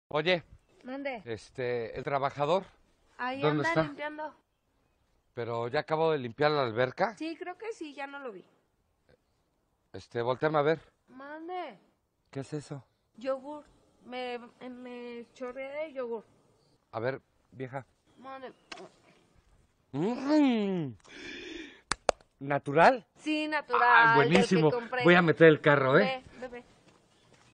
Oye, Mande. el trabajador, Ahí ¿dónde anda está? limpiando. Pero ya acabo de limpiar la alberca. Sí, creo que sí, ya no lo vi. Volteame a ver. Mande. ¿Qué es eso? Yogur. Me chorreé de yogur. A ver, vieja. Mande. Mm, ¿Natural? Sí, Ay, natural, del que buenísimo. compré. Voy a meter el carro, ¿eh? Ve, ve, ve.